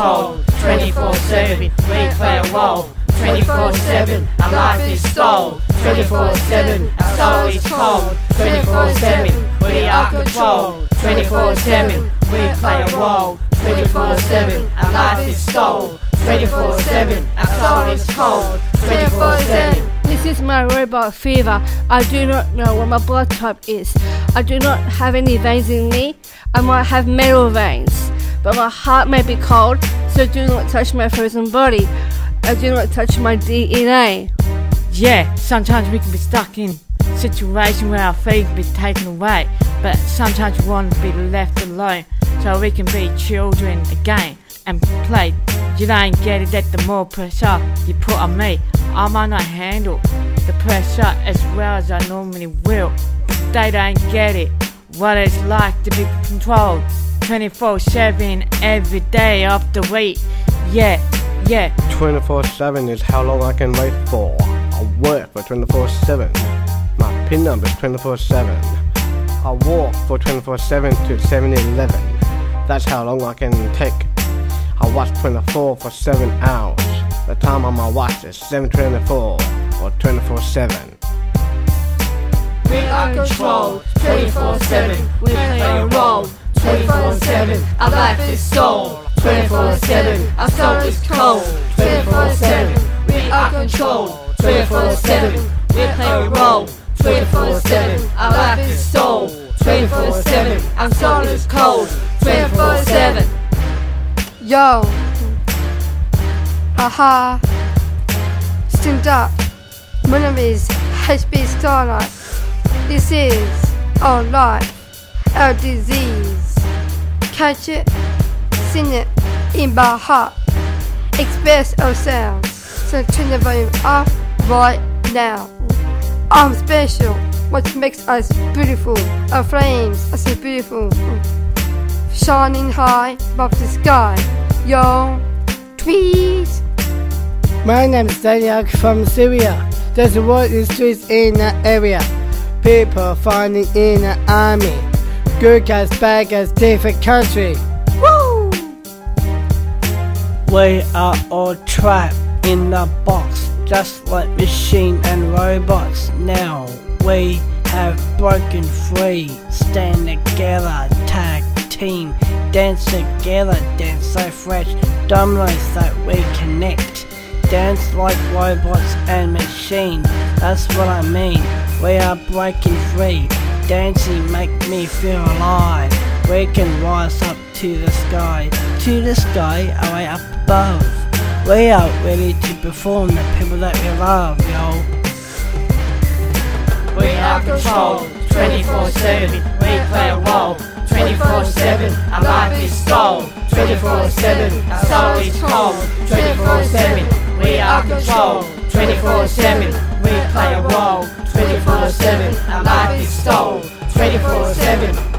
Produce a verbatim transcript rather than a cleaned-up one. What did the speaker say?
control. twenty-four seven, we play a role. twenty-four seven, our life is stole. twenty-four seven, our soul is cold. twenty-four seven, we are control. twenty-four seven, we play a role. twenty-four seven, our life is stole. twenty-four seven, our soul is cold. twenty-four seven. This is my robot fever. I do not know what my blood type is. I do not have any veins in me. I might have metal veins, but my heart may be cold, so do not touch my frozen body. I do not touch my D N A. Yeah, sometimes we can be stuck in a situation where our feet can be taken away, but sometimes we want to be left alone so we can be children again and play. You don't get it that the more pressure you put on me, I might not handle the pressure as well as I normally will. But they don't get it, what it's like to be controlled twenty-four seven every day of the week. Yeah, yeah. twenty-four seven is how long I can wait for. I work for twenty-four seven. My pin number is twenty-four seven. I walk for twenty-four seven to seven eleven. That's how long I can take. I watch twenty-four for seven hours. The time on my watch is seven twenty-four or twenty-four seven. We are controlled, twenty-four seven, we play a role. twenty-four seven, our life is stole. twenty-four seven, our soul is cold. twenty-four seven, we are controlled. twenty-four seven, we play a role. twenty-four seven, our life is stole. twenty-four seven, our soul is cold. twenty-four seven. Yo, aha, stand up. My name is H B Starlight. This is our life, our disease. Catch it, sing it in my heart. Express ourselves. So turn the volume up right now. I'm special. What makes us beautiful? Our flames are so beautiful. Shining high above the sky. Yo, tweet. My name is Daniel from Syria. There's a war in the streets in that area. People fighting in the army. Good guys, bad guys, different country. Woo! We are all trapped in a box, just like machine and robots. Now we have broken free. Stand together, tag team, dance together, dance so fresh, dominoes that we connect. Dance like robots and machine, that's what I mean. We are breaking free. Dancing make me feel alive. We can rise up to the sky, to the sky, away up above. We are ready to perform the people that we love, yo. We are controlled, twenty-four seven, we play a role. twenty-four seven, our life is stole. twenty-four seven, our soul is cold. twenty-four seven, we are controlled. twenty-four seven, we play a role. twenty-four seven, our life is stole. twenty-four seven,